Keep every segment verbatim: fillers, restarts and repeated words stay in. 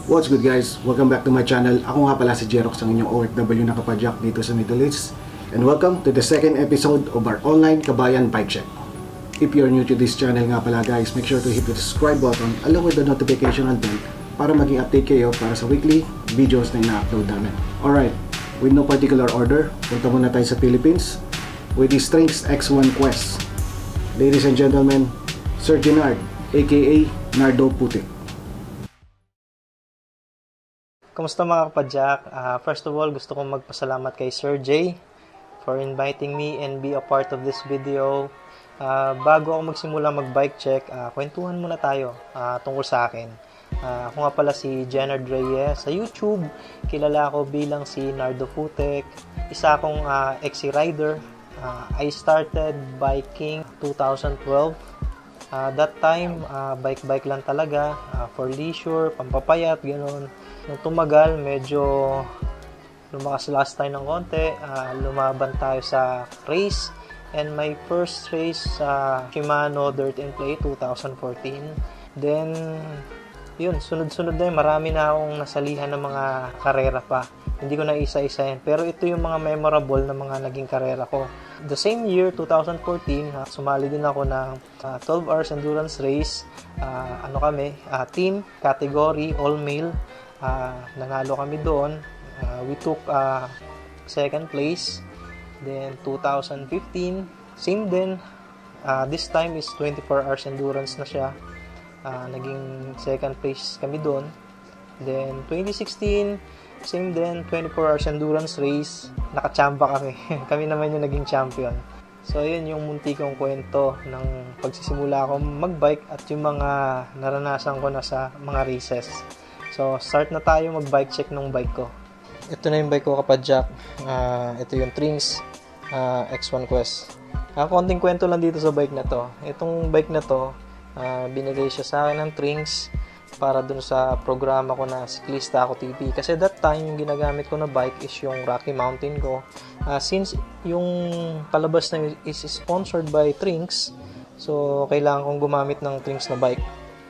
What's good guys? Welcome back to my channel. Ako nga pala si Jerox, ang inyong O F W na kapadyak dito sa Middle East. And welcome to the second episode of our Online Kabayan Bike Check. If you're new to this channel nga pala guys, make sure to hit the subscribe button along with the notification bell para maging update kayo para sa weekly videos na ina-upload namin. Alright, with no particular order, punta muna tayo sa Philippines with the Strings X one Quest. Ladies and gentlemen, Sir Genard, aka Nardo Putik. Kumusta mga kapadyak? Uh, first of all, gusto kong magpasalamat kay Sir J for inviting me and be a part of this video. Uh, bago ako magsimula mag-bike check, uh, kwentuhan muna tayo uh, tungkol sa akin. Uh, ako nga pala si Genard Reyes. Sa YouTube, kilala ako bilang si Nardo Putik. Isa akong uh, X C rider. Uh, I started biking twenty twelve. Uh, that time, uh, bike-bike lang talaga, uh, for leisure, pampapayat, gano'n. Nung tumagal, medyo lumakas last time ng konti, uh, lumaban tayo sa race. And my first race sa uh, Shimano Dirt and Play twenty fourteen. Then, yun, sunod-sunod na yun. Marami na akong nasalihan ng mga karera pa. Hindi ko na isa-isahin. Pero ito yung mga memorable na mga naging karera ko. The same year, twenty fourteen, uh, sumali din ako ng uh, twelve hours endurance race. Uh, ano kami? Uh, team, category, all male. Uh, nanalo kami doon. Uh, we took uh, second place. Then, twenty fifteen, same din. Uh, this time is twenty-four hours endurance na siya. Uh, naging second place kami doon. Then, twenty sixteen, same din, twenty-four hours endurance race. Nakachamba kami. Kami naman yung naging champion. So, yun yung munti kong kwento ng pagsisimula ako magbike at yung mga naranasan ko na sa mga races. So, start na tayo mag-bike check ng bike ko. Ito na yung bike ko kapadyak. Uh, ito yung Strings uh, X one Quest. Uh, konting kwento lang dito sa bike na to. Itong bike na to, uh, binigay siya sa akin ng Strings para dun sa programa ko na Siklista Ako T V. Kasi that time, yung ginagamit ko na bike is yung Rocky Mountain ko. Uh, since yung palabas na is sponsored by Strings, so kailangan kong gumamit ng Strings na bike.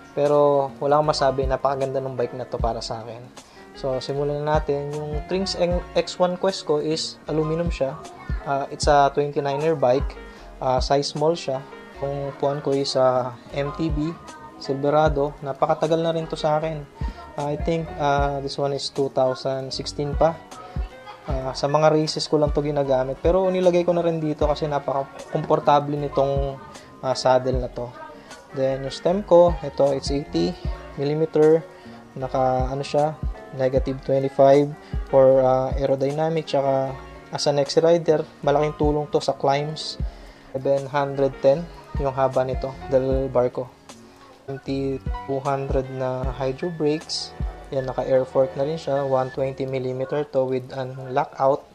Pero wala akong masabi, napakaganda ng bike na to para sa akin. So simulan na natin. Yung Strings X one Quest ko is aluminum siya. Uh, it's a twenty-niner bike. Uh, size small siya. Kung puan ko is uh, M T B Silverado. Napakatagal na rin to sa akin. Uh, I think uh, this one is twenty sixteen pa. Uh, sa mga races ko lang to ginagamit. Pero nilagay ko na rin dito kasi napaka-komportable nitong uh, saddle na to. Then yung stem ko, ito it's eighty millimeter. Naka ano siya, negative twenty-five for uh, aerodynamic. Tsaka as an X C rider, malaking tulong to sa climbs. Then one ten yung haba nito, dal bar ko. two hundred na hydro brakes. Yan, naka air fork na rin siya. one twenty millimeter to with an lockout.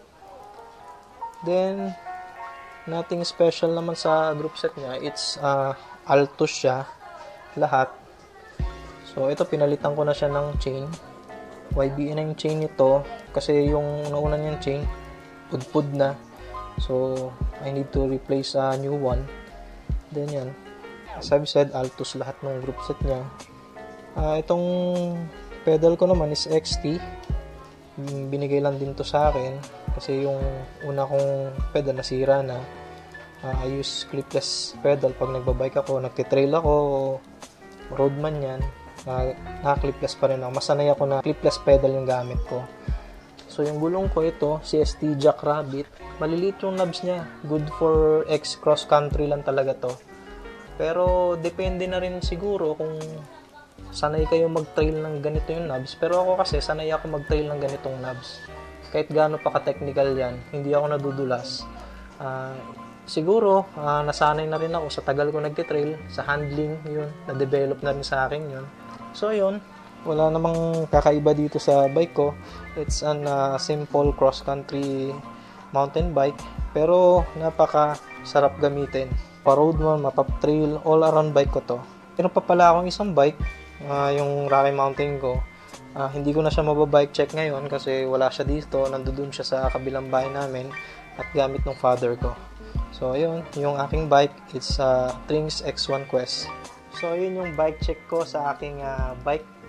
Then nothing special naman sa group set niya. It's uh, Altus siya lahat. So ito, pinalitan ko na siya ng chain. Y B N na yung chain nito kasi yung nauna niyang chain pudpud na. So I need to replace a new one. Then yan, as I've said, Altus lahat ng group set niya. Uh, itong pedal ko naman is X T. Binigay lang din to sa akin kasi yung una kong pedal nasira na. Uh, I use clipless pedal pag nagbabike ako, nagtitrail ako, roadman yan. Uh, naka-clipless pa rin ako. Masanay ako na clipless pedal yung gamit ko. So yung gulong ko ito, C S T Jackrabbit. Maliliit yung knobs niya. Good for X cross country lang talaga to. Pero depende na rin siguro kung sanay kayo mag-trail ng ganito yung knobs. Pero ako kasi sanay ako mag-trail ng ganitong knobs. Kahit gaano pa ka-technical yan, hindi ako nadudulas. Uh, siguro, uh, nasanay na rin ako sa tagal ko nagtitrail, sa handling, yun. Na-develop na rin sa akin yun. So yun, wala namang kakaiba dito sa bike ko. It's an uh, simple cross-country mountain bike. Pero napaka sarap gamitin. Pa-road man, mapap-trail, all-around bike ko to. Meron pa pala akong isang bike, uh, yung Rocky Mountain ko. Uh, hindi ko na siya mababike check ngayon kasi wala siya dito. Nandoon siya sa kabilang bahay namin at gamit ng father ko. So, ayun, yung aking bike, it's uh, Strings X one Quest. So, yun yung bike check ko sa aking uh, bike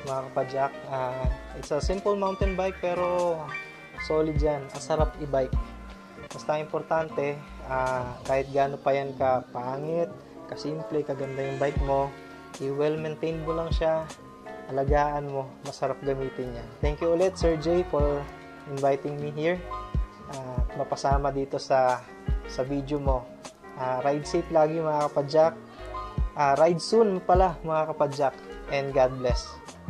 mga kapadyak. Uh, it's a simple mountain bike pero solid yan. Ang sarap i-bike. Basta importante, uh, kahit gaano pa yan ka pangit, kasimple, kaganda yung bike mo, i-well maintained mo lang siya, alagaan mo, masarap gamitin yan. Thank you ulit Sir Jay for inviting me here. Uh, mapasama dito sa sa video mo. Uh, ride safe lagi mga kapadyak. Uh, ride soon pala mga kapadyak. And God bless.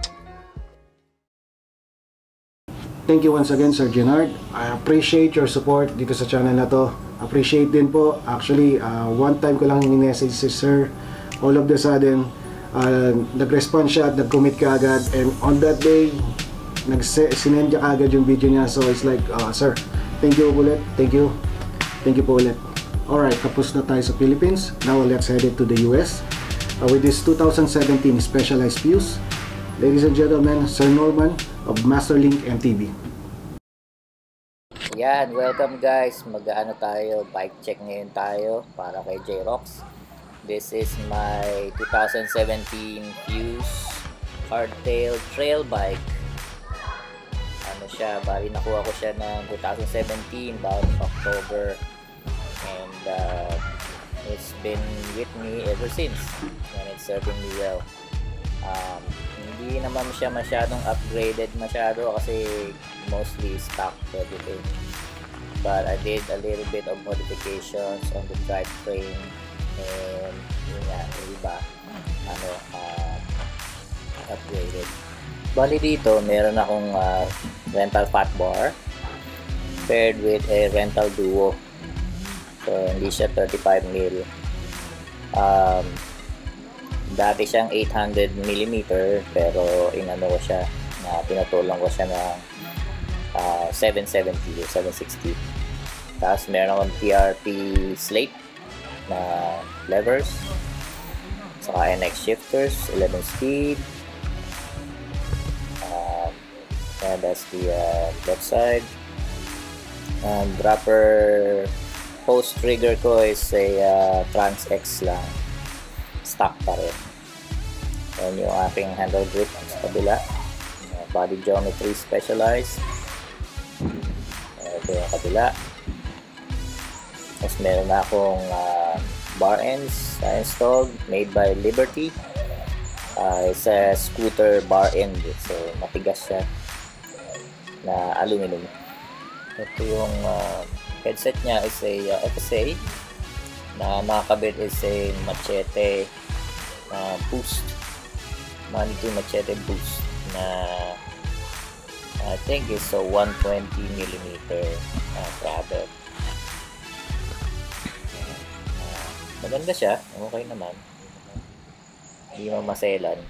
Thank you once again, Sir Gennard. I appreciate your support dito sa channel na to. Appreciate din po. Actually, uh, one time ko lang i-message si Sir. All of the sudden, uh, nag-respond siya at nag-commit ka agad. And on that day, nag-sinend niya agad yung video niya. So, it's like, uh, Sir, thank you ulit. Thank you. Thank you po ulit. Alright, tapos na tayo sa Philippines. Now, let's head it to the U S. Uh, with this two thousand seventeen Specialized Views. Ladies and gentlemen, Sir Norman of Masterlink M T V. Yan, welcome guys. Mag-ano tayo, bike check ngayon tayo para kay J-Rox. This is my two thousand seventeen Fuse hardtail trail bike. Ano siya, bali nakuha ko siya ng two thousand seventeen, about October. And uh, it's been with me ever since. And it's serving me well. Um, hindi naman siya masyadong upgraded masyado kasi mostly stock everything, but I did a little bit of modifications on the drivetrain and yun nga, iba ano, uh, upgraded. Bali dito meron akong uh, rental fat bar paired with a rental duo, so hindi siya thirty-five mil. um, Dati siyang eight hundred millimeter pero inano ko siya na pinatulong ko siya ng uh, seven seventy or seven sixty. Tapos meron akong T R P slate na levers, saka N X shifters, eleven speed. Uh, and that's the uh, left side. And dropper post trigger ko is a uh, Trans X lang. Stock pa rin. Ayan yung aking handle grip sa kabila. Body geometry specialized. Ito yung kabila. Tapos meron na akong uh, bar ends na installed, made by Liberty. Uh, it's a scooter bar end. So matigas siya na aluminum. Ito yung uh, headset niya is a uh, F S A na nakakabit is a machete uh, boost, Manitou machete boost na I think is a one twenty millimeter uh, travel. Uh, maganda siya, okay naman, hindi mamaselan.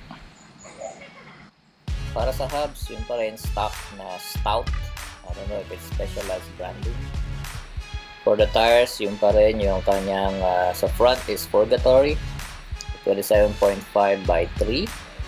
Para sa hubs, yun pa rin stock na stout. I don't know if it's specialized branding. For the tires, yung pa rin yung kanyang uh, sa front is purgatory, twenty-seven point five by three.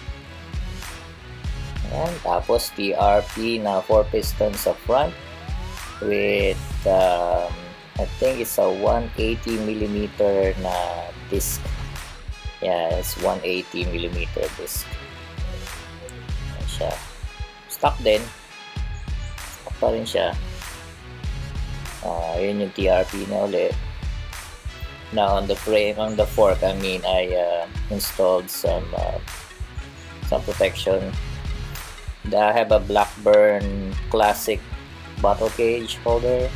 Ayan, tapos T R P na four pistons sa front with um, I think it's a one eighty millimeter na disc. Yeah, it's one eighty millimeter disc. Ayan siya. Stock din. Stock pa rin siya. Uh, yun yung T R P na ulit. Now on the frame, on the fork, I mean, I uh, installed some uh, some protection. I have a Blackburn Classic bottle cage holder.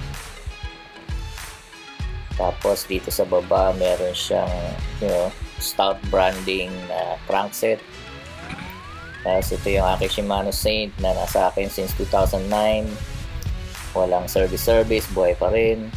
Tapos dito sa baba, meron siyang, you know, stout branding na uh, crankset. Tapos ito yung aking Shimano Saint na nasa akin since two thousand nine. Walang service-service, buhay pa rin.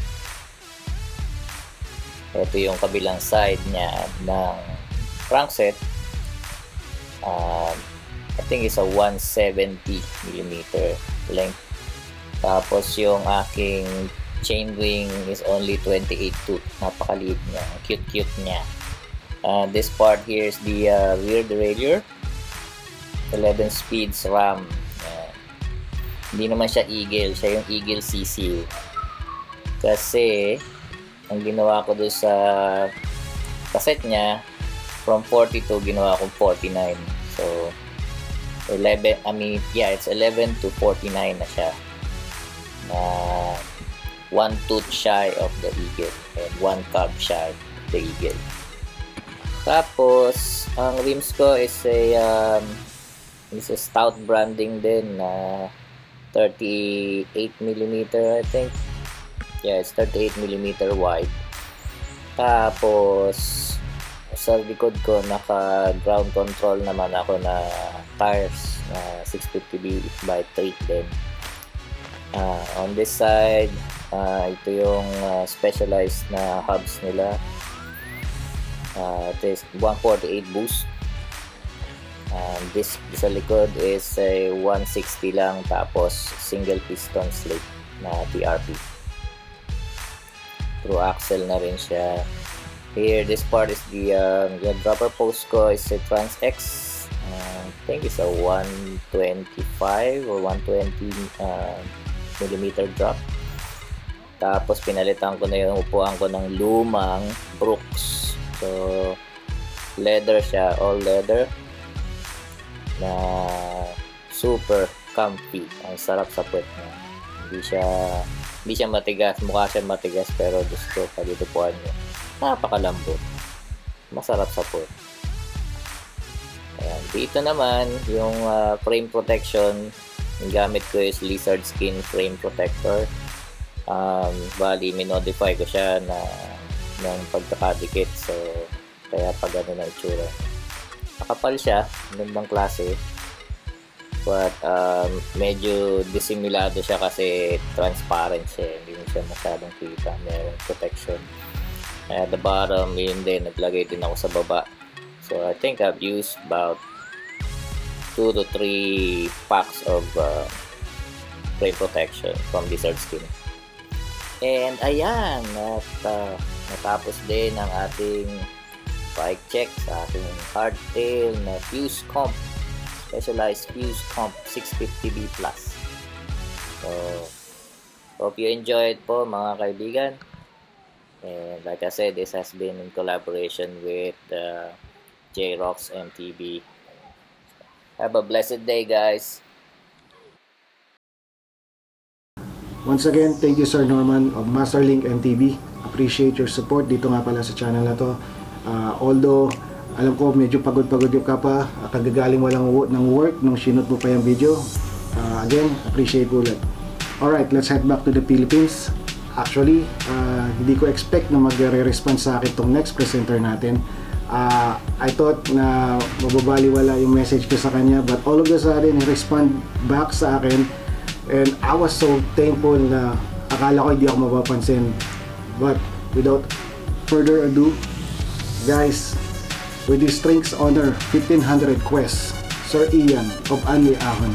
Ito yung kabilang side niya ng crankset. Uh, I think it's a one seventy millimeter length. Tapos yung aking chain ring is only twenty-eight tooth. Napakaliit niya. Cute-cute niya. Uh, this part here is the uh, rear derailleur. eleven speeds RAM. Hindi naman siya Eagle, siya yung Eagle C C. Kasi ang ginawa ko doon sa cassette niya, from forty-two ginawa ko forty-nine. So eleven, I mean, yeah, it's eleven to forty-nine na siya. Uh, one tooth shy of the Eagle and one cub shy of the Eagle. Tapos, ang rims ko is a um, is a stout branding din na uh, thirty-eight millimeter, I think. Yeah, it's thirty-eight millimeter wide. Tapos, sa likod ko, naka ground control naman ako na tires na six fifty B by three din. Uh, on this side, uh, ito yung uh, specialized na hubs nila. Uh, ito is one forty-eight boost. Um, this sa likod is a one sixty lang, tapos single piston slip na T R P. Through axle na rin siya. Here, this part is the, uh, the dropper post ko is a Trans X. Uh, I think it's a one twenty-five or one twenty uh, millimeter drop. Tapos pinalitan ko na yung upuan ko ng lumang Brooks. So, leather siya, all leather. Na super comfy. Ang sarap sa puwet niya. Hindi siya hindi siya matigas, mukha siya matigas, pero gusto pag itupuan niyo. Napakalambot. Masarap sa puwet. Ayan. Dito naman yung uh, frame protection. Yung gamit ko is lizard skin frame protector. Um, bali, minodify ko siya na ng pagkakadikit. So, kaya pag ano na itsura. Nakapal siya, gandang klase. But um, medyo disimilado siya kasi transparent siya. Hindi mo siya masyadong kita. Merong protection. At the bottom, yun din, naglagay din ako sa baba. So I think I've used about two to three packs of uh, frame protection from Lizard Skin. And ayan, at uh, natapos din ang ating bike check sa ating hardtail na fuse comp, specialized fuse comp six fifty B plus. So hope you enjoyed po mga kaibigan. And like I said, this has been in collaboration with uh, J-Rocks M T B. Have a blessed day, guys. Once again, thank you Sir Norman of Masterlink M T B. Appreciate your support dito nga pala sa channel na to. Uh, although, alam ko medyo pagod-pagod yung ka pa, kagagaling walang ng work nung sinut mo pa yung video. Uh, again, appreciate ulit. Alright, let's head back to the Philippines. Actually, uh, hindi ko expect na magre-respond sa akin tong next presenter natin. Uh, I thought na mababaliwala yung message ko sa kanya, but all of a sudden, he respond back sa akin. And I was so thankful na akala ko hindi ako mapapansin. But without further ado, guys, with this Strengths Honor fifteen hundred Quest, Sir Ian of Online Ahon.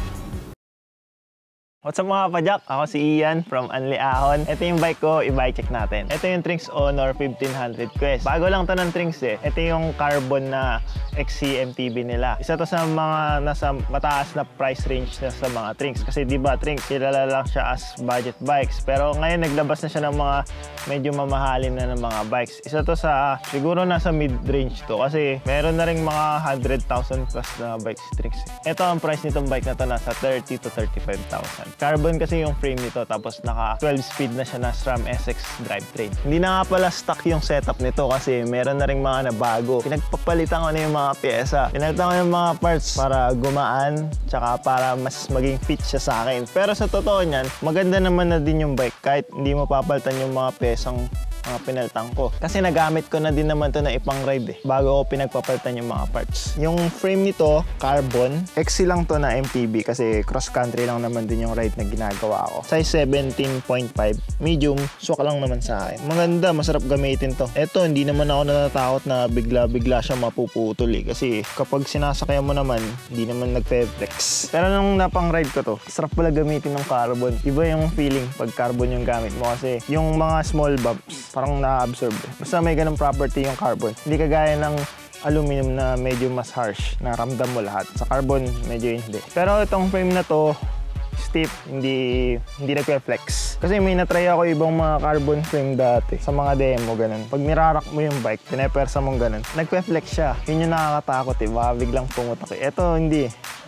What's up mga kapadyak? Ako si Ian from Online Ahon. Ito yung bike ko, i-bike check natin. Ito yung Strengths Honor fifteen hundred Quest. Bago lang to ng Strengths eh. Ito yung carbon na X C M T B nila. Isa to sa mga nasa mataas na price range na sa mga Strengths. Kasi di ba Strengths, kilala lang siya as budget bikes. Pero ngayon naglabas na siya ng mga medyo mamahalin na ng mga bikes. Isa to sa, siguro nasa mid-range to. Kasi meron na rin mga one hundred thousand plus na bikes Strengths. Ito ang price nitong bike na to, nasa thirty to thirty-five thousand. Carbon kasi yung frame nito, tapos naka twelve speed na siya na SRAM S X drivetrain. Hindi na nga pala stock yung setup nito kasi meron na rin mga nabago. Pinagpapalitan ko na yung mga pyesa. Pinalitan ko yung mga parts para gumaan, tsaka para mas maging fit siya sa akin. Pero sa totoo niyan, maganda naman na din yung bike kahit hindi mo papalitan yung mga pyesang mga pinalitan ko. Kasi nagamit ko na din naman to na ipang ride eh, bago ko pinagpapalitan yung mga parts. Yung frame nito, carbon. X C lang to na M T B kasi cross country lang naman din yung ride na ginagawa ko. Size seventeen point five. Medium, swak lang naman sa akin. Maganda, masarap gamitin to. Eto, hindi naman ako natatakot na bigla-bigla siya mapuputol eh. Kasi kapag sinasakyan mo naman, hindi naman nagpe-flex. Pero nung napang ride ko to, sarap pala gamitin ng carbon. Iba yung feeling pag carbon yung gamit mo kasi yung mga small bumps, parang na-absorb. Basta may ganung property yung carbon. Hindi kagaya ng aluminum na medyo mas harsh, na ramdam mo lahat. Sa carbon, medyo hindi. Pero itong frame na to, stiff, hindi hindi nagpe-flex. Kasi may natry ako ibang mga carbon frame dati sa mga demo, ganun. Pag nirarak mo yung bike, pinepersa mong ganun, nagpe-flex siya. Yun yung nakakatakot eh, baka biglang pumutok eh. Ito hindi.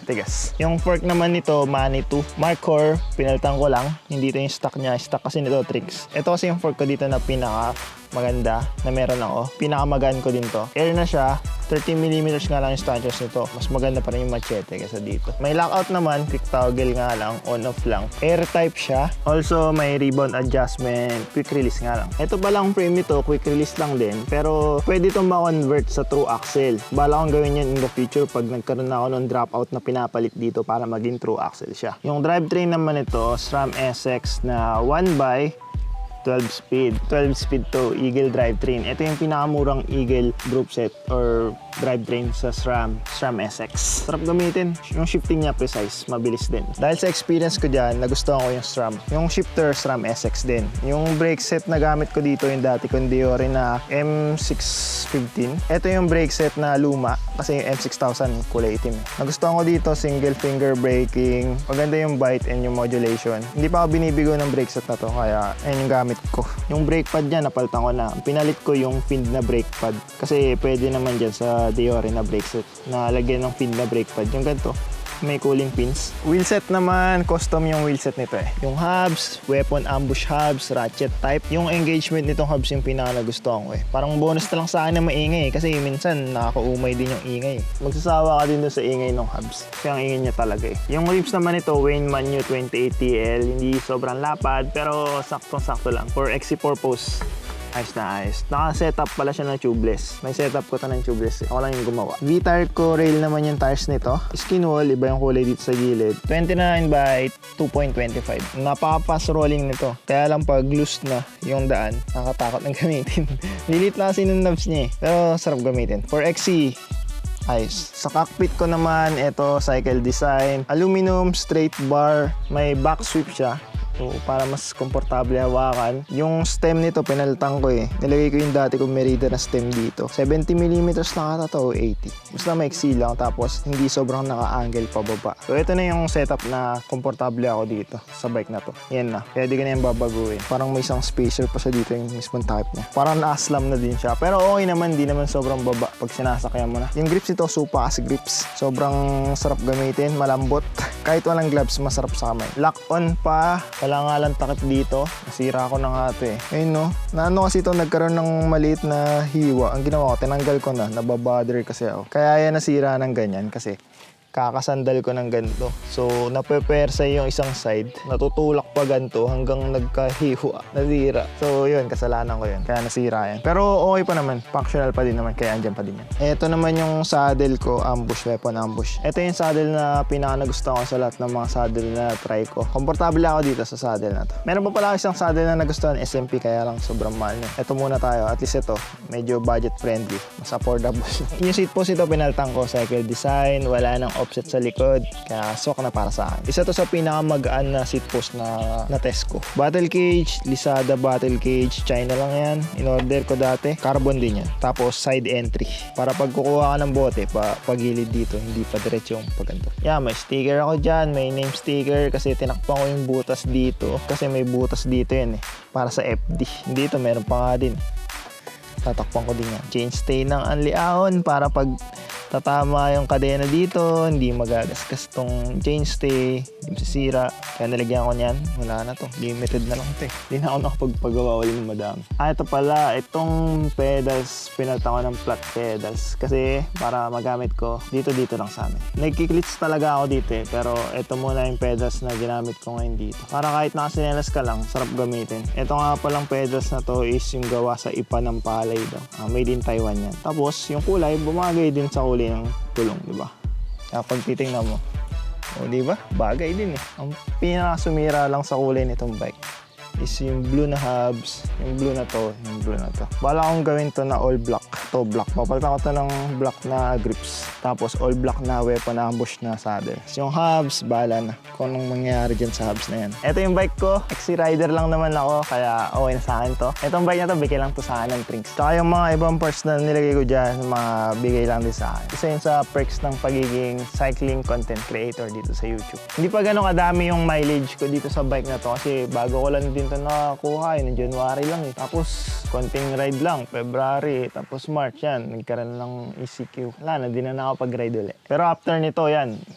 tigas. Yung fork naman nito, Mane two. Markor, pinalitan ko lang. Hindi ito yung stock niya. Stock kasi nito, tricks. Ito kasi yung fork ko dito na pinaka maganda na meron ako. Pinakamagaan ko din to. Air na siya. thirty millimeters nga lang yung stanchions nito. Mas maganda pa rin yung machete kaysa dito. May lockout naman. Quick toggle nga lang. On-off lang. Air type siya. Also, may rebound adjustment. Quick release nga lang. Ito ba lang frame nito? Quick release lang din. Pero pwede itong ma-convert sa true axle. Bala kong gawin yan in the future pag nagkaroon na ako ng dropout na pinapalit dito para maging true axle siya. Yung drivetrain naman ito, SRAM S X na one by twelve speed. twelve speed to Eagle drivetrain. Ito yung pinakamurang Eagle group set or drivetrain sa SRAM, SRAM S X. Sarap gamitin. Yung shifting niya precise, mabilis din. Dahil sa experience ko dyan, nagustuhan ko yung SRAM. Yung shifter, SRAM S X din. Yung brake set na gamit ko dito, yung dati kong Diore na M six fifteen. Ito yung brake set na luma, kasi yung M six thousand kulay itim. Nagustuhan ko dito, single finger braking. Maganda yung bite and yung modulation. Hindi pa ako binibigo ng brake set na to, kaya ayun yung gamit ko. Yung brake pad niya, napalitan ko na. Pinalit ko yung finned na brake pad. Kasi pwede naman dyan sa Diore na brake set na lagyan ng finned na brake pad. Yung ganito, may cooling pins. Wheelset naman, custom yung wheelset nito eh. Yung hubs, weapon ambush hubs, ratchet type. Yung engagement nitong hubs yung pinaka nagustuhan ko eh. Parang bonus na lang sa akin na maingay eh. Kasi minsan nakakaumay din yung ingay eh. Magsasawa ka din doon sa ingay ng hubs. Kasi ang ingay niya talaga eh. Yung rims naman ito, Wayne Manio twenty-eight T L. Hindi sobrang lapad pero saktong-sakto lang. For X C purpose, ayos na ayos. Naka-setup pala siya ng tubeless. May setup ko ito ng tubeless eh. Ako lang yung gumawa. V-tire ko, rail naman yung tires nito. Skin wall, iba yung kulay dito sa gilid. twenty-nine by two point two five. Napaka-fast rolling nito. Kaya lang pag loose na yung daan, nakatakot ng gamitin. Lilit na kasi ng knobs niya eh. Pero sarap gamitin. For X C, ayos. Sa cockpit ko naman, ito cycle design. Aluminum, straight bar. May back sweep siya. So, para mas komportable hawakan. Yung stem nito, pinalitan ko eh. Nilagay ko yung dati kong Merida na stem dito. seventy millimeters lang ata to, eighty. Basta maiksi lang, tapos hindi sobrang naka-angle pababa. So, ito na yung setup na komportable ako dito sa bike na to. Yan na. Pwede ko na yung babaguhin. Parang may isang spacer pa siya dito yung mismong type niya. Parang na-slam na din siya. Pero okay naman, di naman sobrang baba pag sinasakyan mo na. Yung grips nito, super as grips. Sobrang sarap gamitin, malambot. Kahit walang gloves, masarap sa kamay. Lock on pa. Wala nga lang takip dito. Nasira ko na nga ito eh. Ayun no. Naano kasi ito, nagkaroon ng maliit na hiwa. Ang ginawa ko, tinanggal ko na. Nababother kasi ako. Kaya yan nasira ng ganyan kasi kakasandal ko ng ganito. So, napepersa yung isang side. Natutulak pa ganito hanggang nagkahiwa. Nasira. So, yun. Kasalanan ko yun. Kaya nasira yan. Pero okay pa naman. Functional pa din naman. Kaya andyan pa din yan. Ito naman yung saddle ko. Ambush. Weapon ambush. Ito yung saddle na pinaka nagustuhan ko sa lahat ng mga saddle na try ko. Komportable ako dito sa saddle na to. Meron pa pala isang saddle na nagustuhan. S M P. Kaya lang sobrang mahal niya. Ito muna tayo. At least ito. Medyo budget friendly. Mas affordable. Yung seat post ito pinaltang ko. Cycle design. Wala nang offset sa likod, kaya swak na para sa akin. Isa to sa pinakamagaan na seat post na na-test ko. Battle cage, Lisada battle cage, China lang yan. In-order ko dati. Carbon din yan. Tapos side entry. Para pag kukuha ka ng bote, pa pagilid dito, hindi pa diretso yung paganto. Yeah, may sticker ako dyan. May name sticker kasi tinakpan ko yung butas dito. Kasi may butas dito yan eh. Para sa F D. Dito meron pa nga din. Tatakpan ko din yan. Chain stay ng anliahon para pag tatama yung kadena dito, hindi magagasgas tong chain stay, hindi masisira. Kaya nalagyan ko niyan, wala na to. Limited na lang ito eh. Hindi na ako nakapagpagawa ulit ng madami. Ah, ito pala, itong pedals, pinalta ko ng flat pedals. Kasi para magamit ko, dito-dito lang sa amin. Nagkiklits talaga ako dito eh, pero ito muna yung pedals na ginamit ko ngayon dito. Para kahit nakasinelas ka lang, sarap gamitin. Ito nga palang pedals na to is yung gawa sa ipa ng palay daw. Uh, made in Taiwan yan. Tapos, yung kulay, bumagay din sa kulay ng tulong, di ba? Kaya pag titingnan mo, o di ba? Bagay din eh. Ang pinakasumira lang sa kulay nitong bike is yung blue na hubs, yung blue na to, yung blue na to. Bala akong gawin to na all black. To black. Papalitan ko to ng black na grips. Tapos all black na weapon ambush na saddle. Yung hubs, bala na. Kung anong mangyayari dyan sa hubs na yan. Ito yung bike ko. X C rider lang naman ako. Kaya okay na sa akin to. Itong bike na to, bigay lang to sa akin ng trinks. Saka yung mga ibang parts na nilagay ko dyan, mga bigay lang din sa akin. Isa yun sa perks ng pagiging cycling content creator dito sa YouTube. Hindi pa ganun kadami yung mileage ko dito sa bike na to. Kasi bago ko lang din ito nakakuha yun, January lang eh. Tapos, konting ride lang, February, tapos March yan, nagkaroon ng E C Q. Wala na, di na nakapag-ride ulit. Pero after nito yan,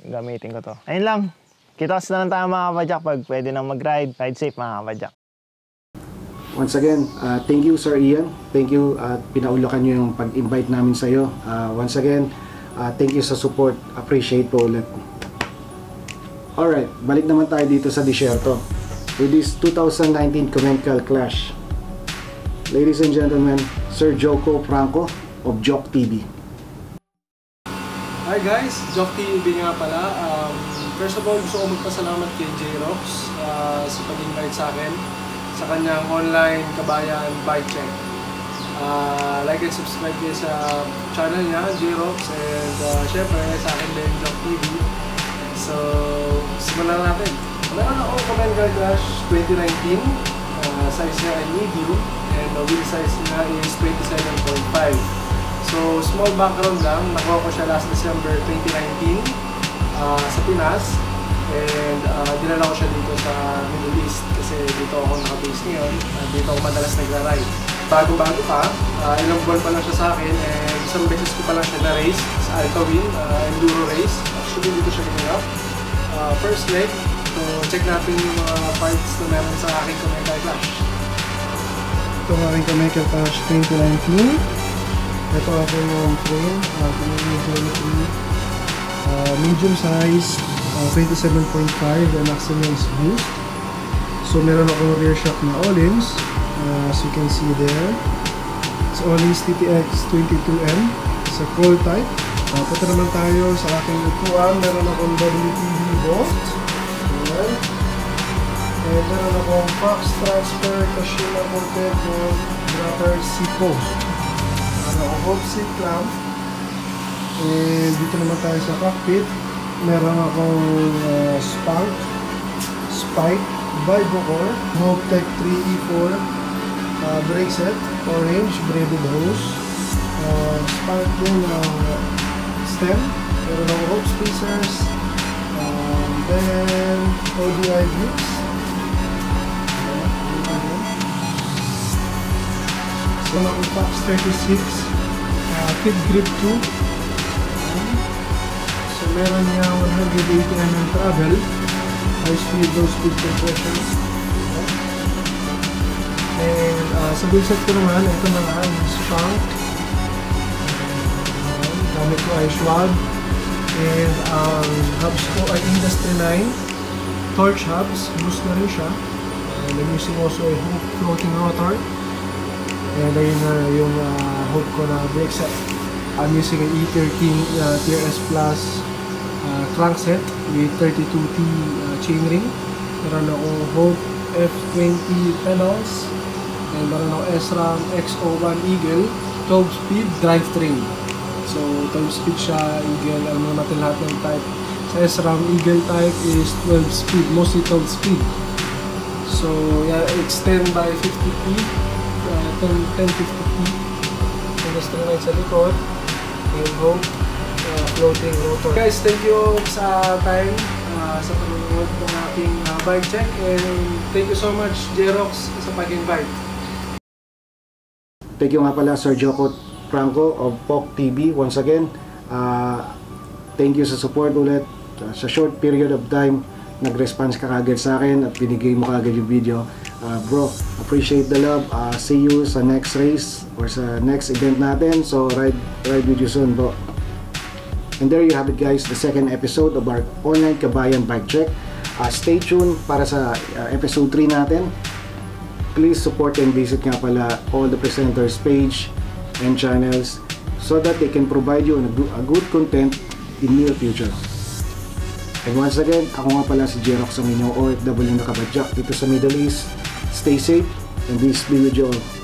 gamitin ko to. Ayun lang. Kita-kits na lang tayo mga kapadyak pag pwede nang mag-ride. Ride safe mga kapadyak. Once again, uh, thank you Sir Ian. Thank you at uh, pinaulakan nyo yung pag-invite namin sa'yo. Uh, once again, uh, thank you sa support. Appreciate po ulit. Alright, balik naman tayo dito sa disyerto. With this two thousand nineteen Comencal Clash. Ladies and gentlemen, Sir Joko Franco of Joke T V. Hi guys, Joke T V nga pala. Um, first of all, gusto ko magpasalamat kay J-Rox uh, sa pag-invite sa akin sa kanyang Online Kabayan Bike Check. Uh, like and subscribe kayo sa channel niya, J-Rox, and uh, syempre sa akin din, Joke T V. So, simulan natin. Meron ako Comencal Clash twenty nineteen, uh, size niya ay medium, and the wheel size niya is twenty-seven point five. So, small background lang, nakuha ko siya last December twenty nineteen uh, sa Pinas, and uh, dinala ko siya dito sa Middle East kasi dito ako naka-base ngayon, uh, dito ako madalas nagra-ride. Bago-bago pa, uh, ilang buwan pa lang siya sa akin, and isang beses ko pa lang siya na-race sa Alkawin, uh, enduro race. Actually, dito siya ginagawa. Uh, first leg, so check natin yung mga parts na meron sa aking Comencal Clash. Ito ang aking Comencal Clash twenty nineteen. Ito ako yung frame, uh, uh, medium size, uh, twenty-seven point five, and maximum is boost. So meron akong rear shock na Ollins, uh, as you can see there. It's Ollins T T X twenty-two M sa cold type. Uh, punta naman tayo sa aking upuan. Meron akong W T V Bolt. Ayan. And meron akong Fox Transfer Kashima Ported ng Dropper Seat Post. Meron akong Hope Seat Clamp. And dito naman tayo sa cockpit. Meron akong uh, Spank, Spike, Vibrocore, Hope Tech three E four uh, brake set, orange, braided hose. Uh, Spank din uh, stem, meron ng rope spacers, um, then O D I grips, so ng Fox thirty-six, uh, Kid Grip two, so meron niya one hundred eighty millimeter travel, high speed, low speed compression, and uh, sa wheelset ko naman, ito na nga yung Spank. Gamit ko ay Schwab, and ang um, hubs ko ay Industry nine torch hubs, boost na rin siya, and I'm using also a hook floating rotor, and ayun na yung uh, hook ko na brake set. I'm using an E thirteen uh, Tier S Plus uh, crankset with thirty-two T uh, chainring. Meron akong Hope F twenty pedals, and meron akong S RAM X oh one Eagle twelve speed drivetrain. So, twelve speed siya, Eagle, ano natin lahat ng type. Sa S RAM, Eagle type is twelve speed, mostly twelve speed. So, yeah, it's ten by fifty P, uh, ten fifty P. Industry nine sa likod, and Hope, uh, floating rotor. Guys, thank you sa time, uh, sa panonood ng aking uh, bike check, and thank you so much, J-Rox, sa pag-invite. Thank you nga pala Sir Joko Franco of Joke T V. Once again, uh, thank you sa support ulit. Uh, sa short period of time, nag-response ka kagad sa akin at binigay mo kagad yung video. Uh, bro, appreciate the love. Uh, see you sa next race or sa next event natin. So, ride, ride with you soon, bro. And there you have it guys, the second episode of our Online Kabayan Bike Check. Uh, stay tuned para sa uh, episode three natin. Please support and visit nga pala all the presenters page and channels so that they can provide you a good content in near future. And once again, ako nga pala si J-Rox, ang inyong O F W na kabadyak dito sa Middle East. Stay safe and peace be with you all.